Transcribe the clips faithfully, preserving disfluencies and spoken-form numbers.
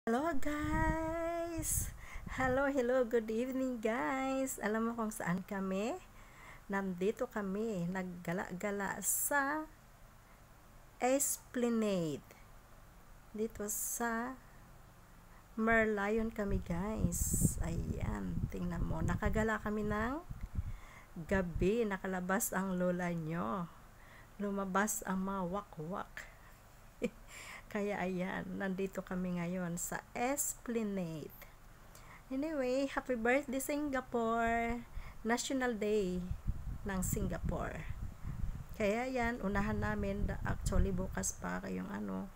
Hello guys! Hello, hello, good evening guys! Alam mo kung saan kami? Nandito kami, naggala-gala sa Esplanade. Dito sa Merlion kami guys. Ayan, tingnan mo. Nakagala kami ng gabi. Nakalabas ang lola nyo. Lumabas ang mga wakwak. Kaya ayan, nandito kami ngayon sa Esplanade. Anyway, happy birthday Singapore! National Day ng Singapore. Kaya yan, unahan namin, actually bukas pa yung ano,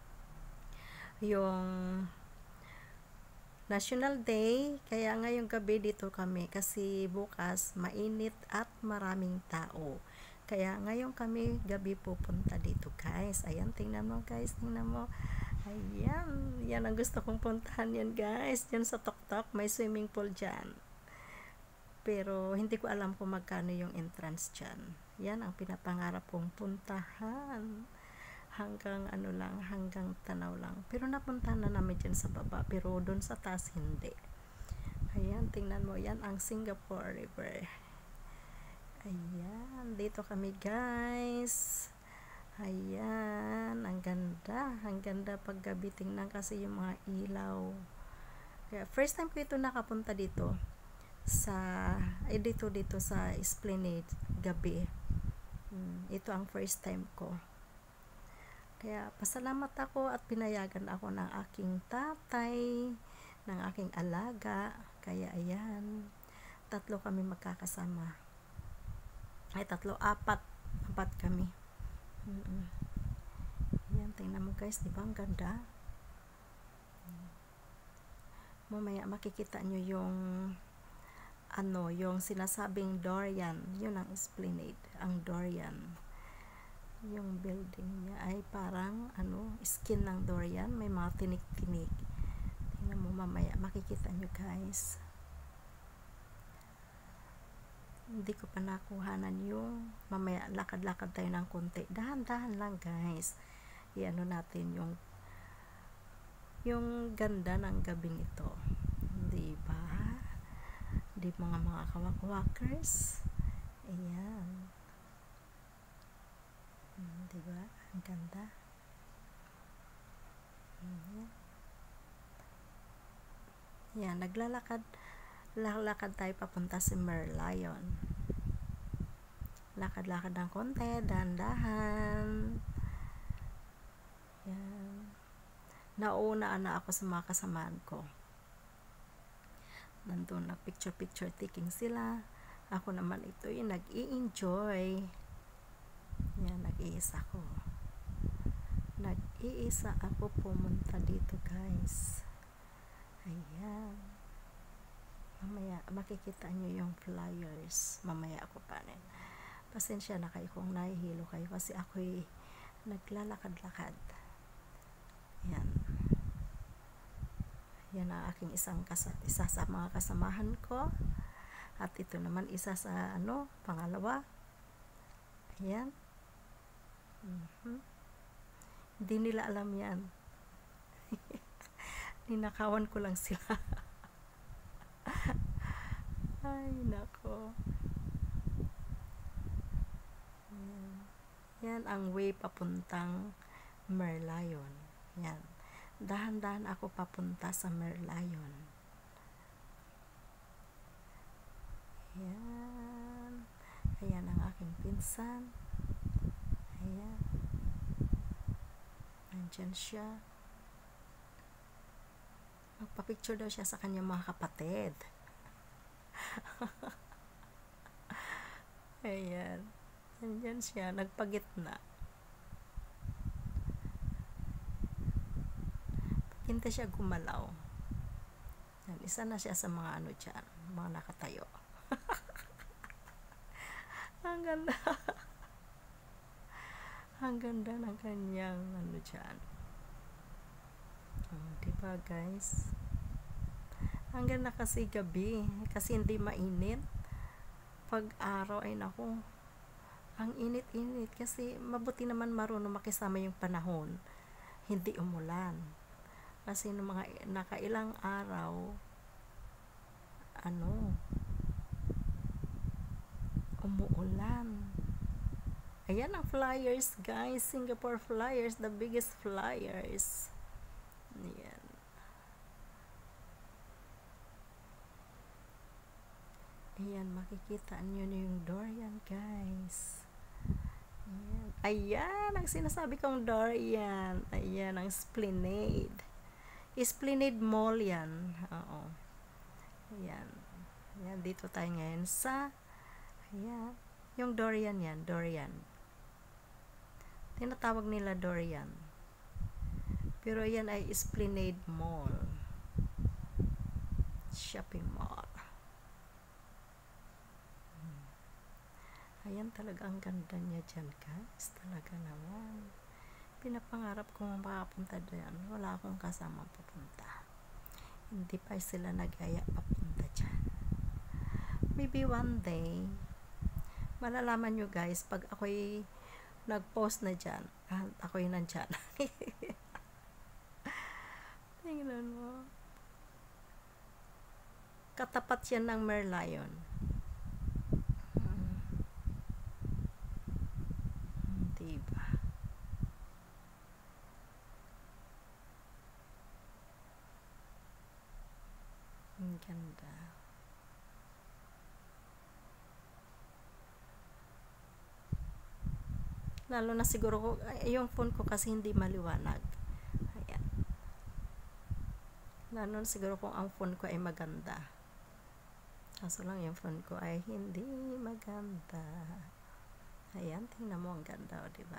yung National Day, kaya ngayong gabi dito kami kasi bukas mainit at maraming tao. Kaya ngayon kami gabi pupunta dito guys. Ayan, tingnan mo guys, tingnan mo. Ayan, yan ang gusto kong puntahan yan guys. Diyan sa Toktok, may swimming pool dyan. Pero hindi ko alam kung magkano yung entrance dyan. Yan ang pinapangarap kong puntahan. Hanggang ano lang, hanggang tanaw lang. Pero napuntahan na namin dyan sa baba. Pero doon sa taas hindi. Ayan, tingnan mo. Yan ang Singapore River. Ayan, dito kami guys. Ayan, ang ganda. Ang ganda pag gabi, tingnan kasi yung mga ilaw. Kaya first time ko ito nakapunta dito sa, eh dito dito sa Esplanade gabi. Hmm, ito ang first time ko. Kaya pasalamat ako at pinayagan ako ng aking tatay, ng aking alaga. Kaya ayan, tatlo kami magkakasama. Ay, tatlo, apat. Apat kami. Mm-mm. Yan, tingnan mo guys, di ba ang ganda? Mamaya makikita nyo yung ano, yung sinasabing Dorian. Yun ang Esplanade, ang Dorian. Yung building niya ay parang ano, skin ng Dorian, may mga tinik-tinik. Tingnan mo mamaya, makikita nyo guys. Hindi ko pa nakuhanan yung mamaya lakad-lakad tayo ng konti. Dahan-dahan lang guys. Iano natin yung yung ganda ng gabing ito. Di ba? Di mga mga kawak-walkers. Ayan. Hmm, di ba? Ang ganda. Ayan. Yan, naglalakad lakad tayo papunta sa Merlion. Lakad-lakad ng konti, dahan-dahan. Yan. Nauna na ako sa mga kasamaan ko. Nandun na picture-picture taking sila. Ako naman ito yung nag-i-enjoy. Yan, nag-iisa ko. Nag-iisa ako pumunta dito guys. Ayan. Mamaya makikita nyo yung flyers. Mamaya ako pa rin. Pasensya na kayo kung nahihilo kayo kasi ako'y naglalakad-lakad. Yan. Yan ang aking isang kasa isa sa mga kasamahan ko. At ito naman isa sa ano, pangalawa. Ayan. Mm-hmm. Hindi nila alam yan. Ninakawan ko lang sila. Ay, nako. Yan. Yan ang way papuntang Merlion. Yan. Dahan-dahan ako papunta sa Merlion. Yan. Ayan ang aking pinsan. Ayan. Nandyan siya. Magpa-picture daw siya sa kanyang mga kapatid. Ayan. Nandyan siya. Nagpagitna. Hindi siya gumalaw. Yan, isa na siya sa mga ano dyan. Mga nakatayo. Ang ganda. Ang ganda ng kanyang ano dyan. Oh, diba guys? Ang ganda kasi gabi. Kasi hindi mainit. Pag araw ay naku. Ang init-init. Kasi mabuti naman marunong makisama yung panahon. Hindi umulan. Kasi nung mga nakailang araw, ano, umuulan. Ayan ang flyers, guys. Singapore Flyers, the biggest flyers. Ayan. Ayan, makikita nyo na yung Dorian, guys. Ayan. Ayan, ang sinasabi kong Dorian. Ayan, ang Esplanade. Esplanade Mall yan. Oo. Ayan. Ayan, dito tayo ngayon sa, ayan, yung Dorian yan, Dorian. Tinatawag nila Dorian. Pero yan ay Esplanade Mall. Shopping mall. Ayan, talaga ang ganda niya dyan, guys. Talaga naman. Pinapangarap kong makapunta dyan. Wala akong kasama pupunta. Hindi pa sila nag-aya papunta dyan. Maybe one day, malalaman nyo, guys, pag ako'y nag-post na dyan, at ako'y nandyan. Tingnan mo. Katapat yan ng Merlion. Diba? Ang ganda. Lalo na siguro ko, yung phone ko kasi hindi maliwanag. Ayan. Lalo na siguro kung ang phone ko ay maganda. Kaso lang yung phone ko ay hindi maganda. Ayan, tingnan mo, ang ganda, o, diba?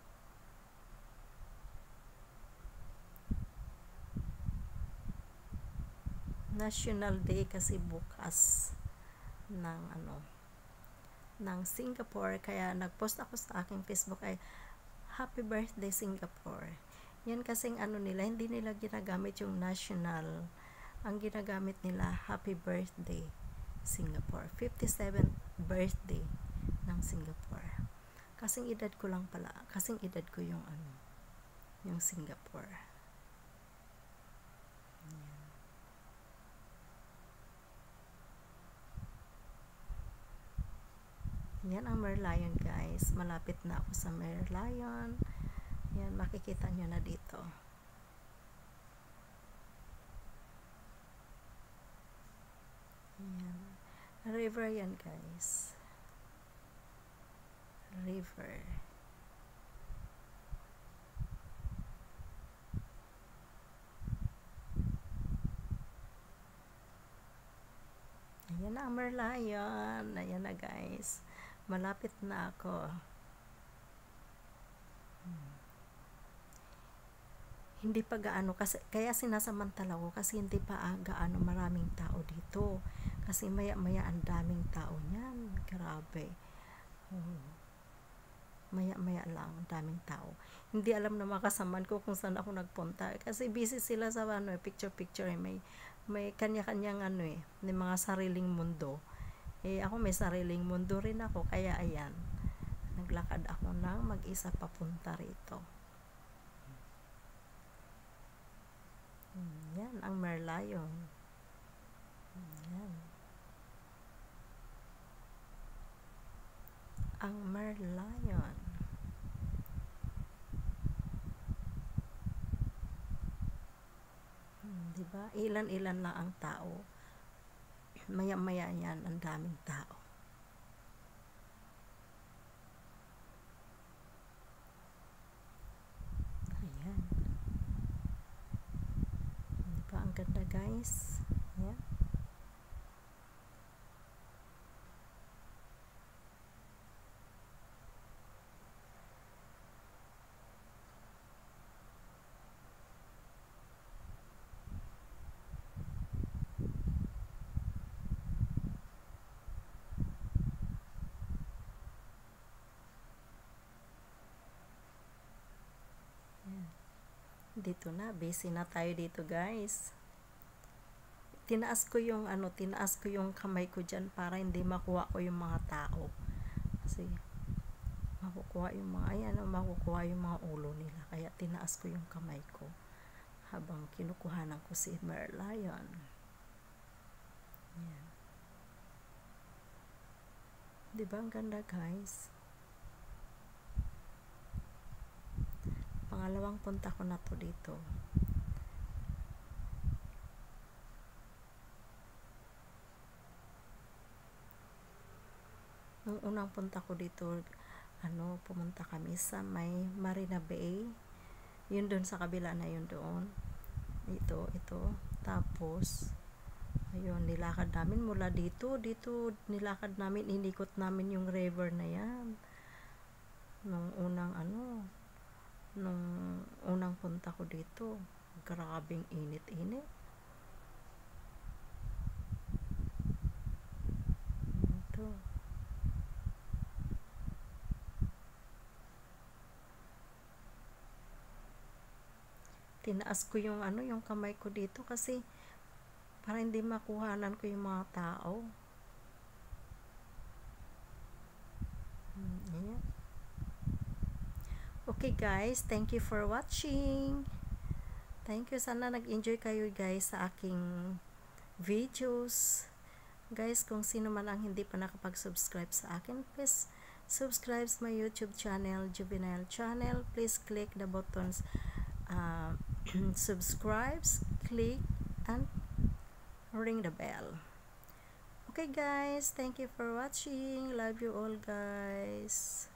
National Day kasi bukas ng ano, ng Singapore, kaya nagpost ako sa aking Facebook ay Happy Birthday Singapore. Yan kasing ano nila, hindi nila ginagamit yung national, ang ginagamit nila Happy Birthday Singapore, fifty-seventh birthday ng Singapore. Kasing edad ko lang pala, kasing edad ko yung ano, yung Singapore. Ayan. Yan ang Merlion, guys. Malapit na ako sa Merlion. Yan, makikita nyo na dito. Yan. River yan, guys. River. Ayan na ang Merlion. Ayan na, guys. Malapit na ako. Hmm. Hindi pa gaano, kasi, kaya sinasamantala ko kasi hindi pa ah, gaano maraming tao dito. Kasi maya maya ang daming tao niyan. Grabe. Hmm. Maya maya lang ang daming tao. Hindi alam na makasaman ko kung saan ako nagpunta. Kasi busy sila sa ano, picture picture. May, may kanya-kanyang ano eh, may mga sariling mundo. Eh, ako may sariling mundo rin ako, kaya ayan, naglakad ako ng mag-isa papunta rito. Yan, ang Merlion. Yan. Ang Merlion. Hmm, diba? Ilan-ilan lang ang tao. Maya-maya yan, ang daming tao. Ayan. Diba ang ganda, guys? Ayan. Dito na, busy na tayo dito, guys. Tinaas ko yung ano, tinaas ko yung kamay ko diyan para hindi makuha ko yung mga tao. Kasi makukuha yung mga, ayan, makukuha yung mga ulo nila. Kaya tinaas ko yung kamay ko. habang kinukuhanan ko si Merlion. Yan. Diba ang ganda, guys? Pangalawang punta ko na to dito. Nung unang punta ko dito, ano, pumunta kami sa may Marina Bay. Yun doon sa kabila na yun doon. Ito, ito. Tapos, ayun, nilakad namin mula dito. Dito, nilakad namin, inikot namin yung river na yan. Nung unang, ano, nung unang punta ko dito. Grabing init-init. Ito. Tinaas ko yung ano, yung kamay ko dito kasi para hindi makuhanan ko yung mga tao. Hmm, ayan. Okay guys, thank you for watching. Thank you, sana nag-enjoy kayo guys sa aking videos. Guys, kung sino man ang hindi pa nakapag-subscribe sa akin, please subscribe my YouTube channel, Juvenile Channel. Please click the buttons uh, subscribe, click, and ring the bell. Okay guys, thank you for watching. Love you all guys.